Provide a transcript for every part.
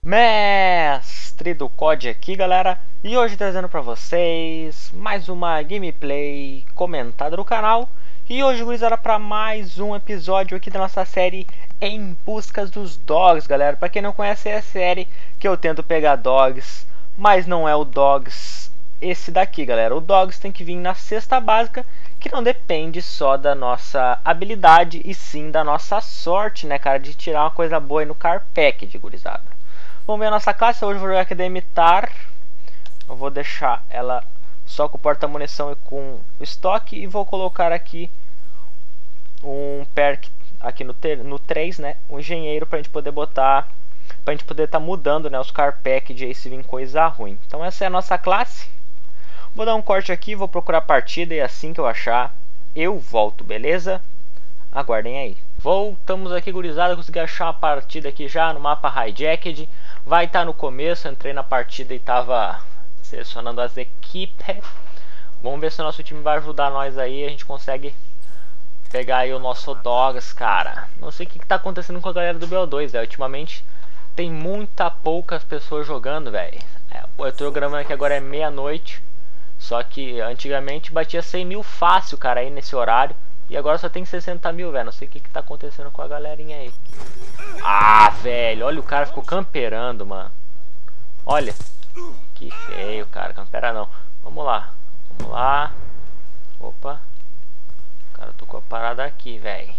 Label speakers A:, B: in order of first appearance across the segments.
A: Mestre do COD aqui, galera, e hoje trazendo pra vocês mais uma gameplay comentada no canal. E hoje, gurizada, para mais um episódio aqui da nossa série Em Busca dos Dogs, galera. Pra quem não conhece, é a série que eu tento pegar dogs, mas não é o dogs esse daqui, galera. O dogs tem que vir na cesta básica, que não depende só da nossa habilidade, e sim da nossa sorte, né, cara, de tirar uma coisa boa aí no car package, gurizada. Vamos ver a nossa classe. Hoje eu vou jogar aqui da Emitar. Eu vou deixar ela só com o porta-munição e com o estoque. E vou colocar aqui um perk aqui no 3, né? Um engenheiro pra gente poder botar, pra gente poder estar mudando, né, os car package aí se vir coisa ruim. Então essa é a nossa classe. Vou dar um corte aqui, vou procurar a partida e assim que eu achar eu volto, beleza? Aguardem aí. Voltamos aqui, gurizada. Consegui achar uma partida aqui já no mapa Hijacked. Vai estar no começo, eu entrei na partida e estava selecionando as equipes. Vamos ver se o nosso time vai ajudar nós aí. A gente consegue pegar aí o nosso Dogs, cara. Não sei o que está acontecendo com a galera do BO2, velho. Ultimamente tem poucas pessoas jogando, velho. Eu tô gravando aqui agora, é meia-noite. Só que antigamente batia 100 mil fácil, cara, aí nesse horário. E agora só tem 60 mil, velho. Não sei o que tá acontecendo com a galerinha aí. Ah, velho. Olha, o cara ficou camperando, mano. Olha. Que feio, cara. Campera não. Vamos lá. Vamos lá. Opa. O cara tocou a parada aqui, velho.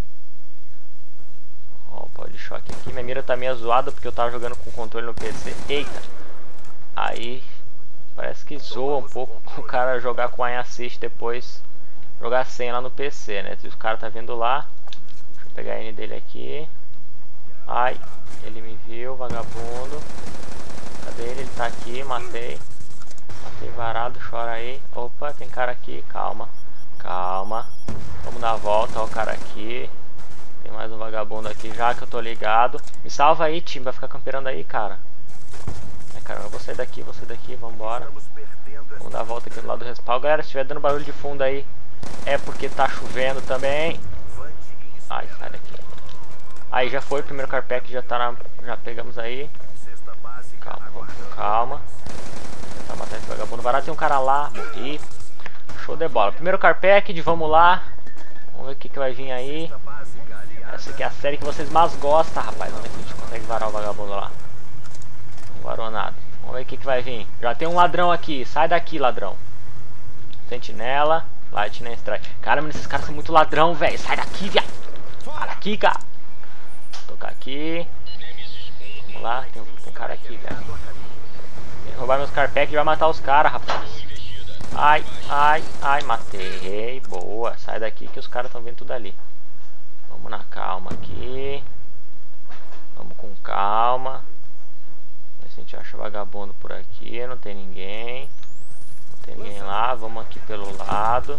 A: Ó, pode choque aqui. Minha mira tá meio zoada porque eu tava jogando com controle no PC. Eita. Aí. Parece que zoa um pouco o cara jogar com aim assist depois. Jogar sem lá no PC, né? Se o cara tá vindo lá. Deixa eu pegar a N dele aqui. Ai, ele me viu, vagabundo. Cadê ele? Ele tá aqui, matei. Matei varado, chora aí. Opa, tem cara aqui, calma. Calma. Vamos dar a volta, ó o cara aqui. Tem mais um vagabundo aqui já que eu tô ligado. Me salva aí, time, vai ficar camperando aí, cara. Cara, eu vou sair daqui, vambora. Vamos dar a volta aqui do lado do respawn. Galera, se estiver dando barulho de fundo aí, é porque tá chovendo também. Ai, sai daqui. Aí já foi, o primeiro car pack já tá já pegamos aí. Calma, vamos com calma. Tentar matar esse vagabundo varado. Tem um cara lá, morri. Show de bola. Primeiro car pack, vamos lá. Vamos ver o que vai vir aí. Essa aqui é a série que vocês mais gostam, rapaz. Vamos ver se a gente consegue varar o vagabundo lá. Não varou nada. Vamos ver o que vai vir. Já tem um ladrão aqui. Sai daqui, ladrão. Sentinela. Lightning Strike. Caramba, esses caras são muito ladrão, velho. Sai daqui, viado. Sai daqui, cara. Vou tocar aqui. Vamos lá. Tem cara aqui, velho. Tem roubar meus carpacks e vai matar os caras, rapaz. Ai, ai, ai. Matei. Boa. Sai daqui que os caras estão vindo tudo ali. Vamos na calma aqui. Vamos com calma. A gente acha vagabundo por aqui, não tem ninguém. Não tem ninguém lá, vamos aqui pelo lado.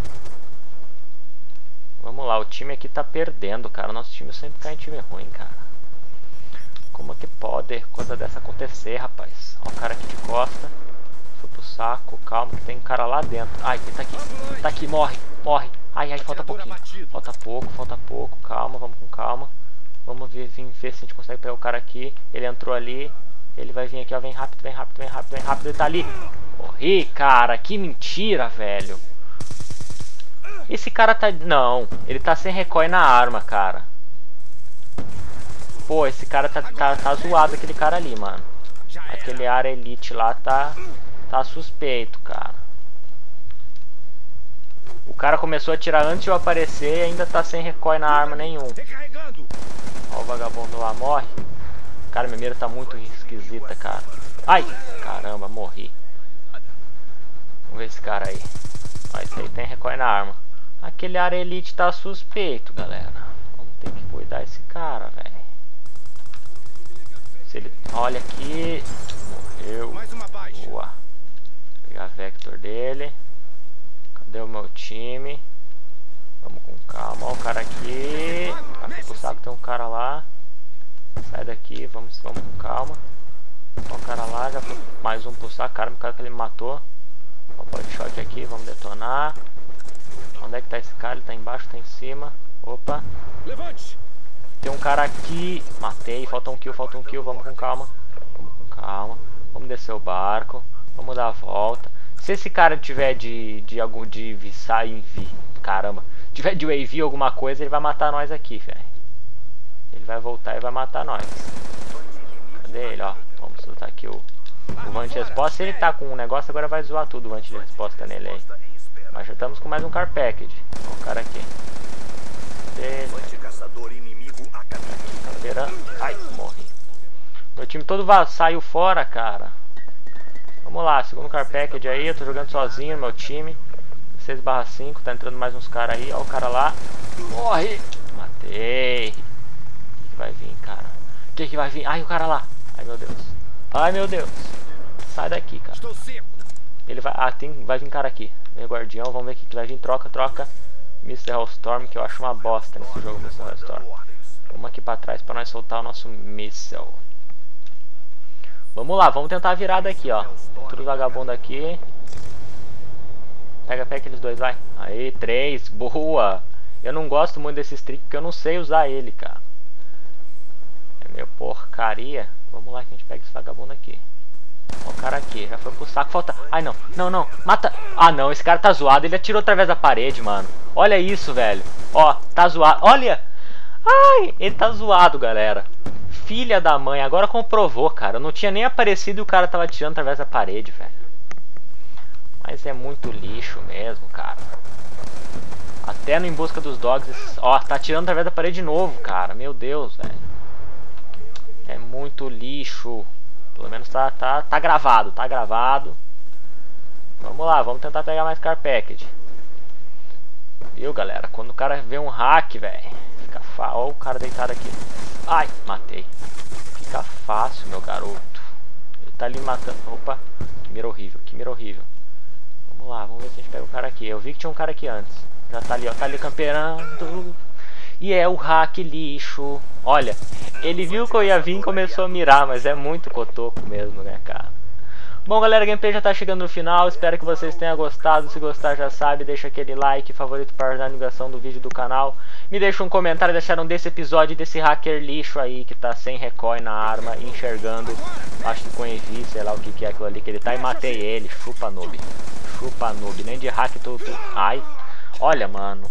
A: Vamos lá, o time aqui tá perdendo, cara. Nosso time sempre cai em time ruim, cara. Como é que pode coisa dessa acontecer, rapaz? Ó o cara aqui de costa. Foi pro saco, calma que tem um cara lá dentro. Ai, ele tá aqui. Tá aqui, morre, morre. Ai, ai, falta pouquinho. Falta pouco, calma, vamos com calma. Vamos ver se a gente consegue pegar o cara aqui. Ele entrou ali. Ele vai vir aqui, ó, vem rápido, vem rápido, vem rápido, vem rápido, ele tá ali. Morri, cara, que mentira, velho. Esse cara tá... Não, ele tá sem recoil na arma, cara. Pô, esse cara tá zoado, aquele cara ali, mano. Aquele área elite lá tá suspeito, cara. O cara começou a atirar antes de eu aparecer e ainda tá sem recoil na arma nenhum. Ó o vagabundo lá, morre. Cara, minha mira tá muito esquisita, cara. Ai, caramba, morri. Vamos ver esse cara aí. Ó, esse aí tem recoil na arma. Aquele área elite tá suspeito, galera. Vamos ter que cuidar desse cara, velho. Se ele... Olha aqui. Morreu. Boa. Vou pegar a Vector dele. Cadê o meu time? Vamos com calma. Ó o cara aqui. Aqui pro saco tem um cara lá. Sai daqui, vamos com calma. Ó o cara lá, já foi mais um pro saco. Cara, o cara que ele me matou. Ó o body shot aqui, vamos detonar. Onde é que tá esse cara? Ele tá embaixo, tá em cima. Opa. Tem um cara aqui. Matei, falta um kill, vamos com calma. Vamos Calma. Vamos descer o barco. Vamos dar a volta. Se esse cara tiver de caramba. Tiver de wave alguma coisa, ele vai matar nós aqui, velho. Ele vai voltar e vai matar nós. Cadê ele, ó? Vamos soltar aqui o Vant de resposta. Se ele tá com um negócio, agora vai zoar tudo o Vant de resposta nele aí. Mas já estamos com mais um car package. Ó, o cara aqui. Ai, morri. Meu time todo saiu fora, cara. Vamos lá, segundo car package aí. Eu tô jogando sozinho, meu time 6/5, tá entrando mais uns caras aí. Ó o cara lá. Morre! Matei. O que vai vir, cara? O que vai vir? Ai, o cara lá. Ai, meu Deus. Ai, meu Deus. Sai daqui, cara. Ele vai... Ah, vai vir cara aqui. Meu guardião, vamos ver o que vai vir. Troca. Mr. Hellstorm, que eu acho uma bosta nesse jogo, Mr. Hellstorm. Vamos aqui pra trás pra nós soltar o nosso míssel. Vamos lá, vamos tentar a virada aqui, ó. Tudo vagabundo aqui. Pega aqueles dois, vai. Aí, 3, boa. Eu não gosto muito desse streak porque eu não sei usar ele, cara. É meio porcaria. Vamos lá que a gente pega esse vagabundo aqui. Ó, o cara aqui, já foi pro saco, falta... Ai, não, mata... Ah, não, esse cara tá zoado, ele atirou através da parede, mano. Olha isso, velho. Ó, tá zoado, olha. Ai, ele tá zoado, galera. Filha da mãe, agora comprovou, cara. Eu não tinha nem aparecido e o cara tava atirando através da parede, velho. Mas é muito lixo mesmo, cara. Até no Em Busca dos Dogs... Ó, tá atirando através da parede de novo, cara. Meu Deus, velho. É muito lixo. Pelo menos tá gravado, tá gravado. Vamos lá, vamos tentar pegar mais car package. Viu, galera? Quando o cara vê um hack, velho, fica fácil. Ó o cara deitado aqui. Ai, matei. Fica fácil, meu garoto. Ele tá ali matando. Opa, que mira horrível, que mira horrível. Vamos lá, vamos ver se a gente pega o cara aqui. Eu vi que tinha um cara aqui antes. Já tá ali, ó, tá ali camperando. E é o hack lixo. Olha, ele viu que eu ia vir e começou a mirar, mas é muito cotoco mesmo, né, cara? Bom, galera, a gameplay já tá chegando no final. Espero que vocês tenham gostado. Se gostar, já sabe, deixa aquele like, favorito para ajudar a divulgação do vídeo do canal. Me deixa um comentário deixaram desse episódio desse hacker lixo aí que tá sem recoil na arma, enxergando, acho que com EV, sei lá o que é aquilo ali que ele tá, e matei ele. Chupa noob. Chupa noob. Nem de hack tu... Ai. Olha, mano.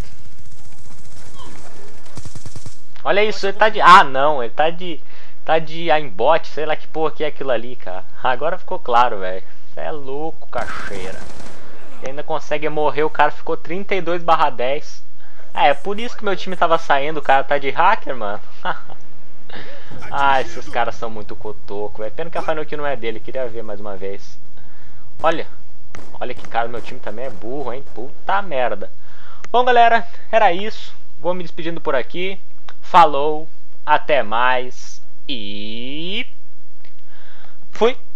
A: Olha isso, ele tá de... Ah, não, ele tá de aimbot, sei lá que porra que é aquilo ali, cara. Agora ficou claro, velho. Você é louco, cacheira. E ainda consegue morrer, o cara ficou 32/10. É por isso que meu time tava saindo, o cara tá de hacker, mano. Ah, esses caras são muito cotoco, velho. Pena que a final kill não é dele, queria ver mais uma vez. Olha que cara, meu time também é burro, hein. Puta merda. Bom, galera, era isso. Vou me despedindo por aqui. Falou, até mais e fui!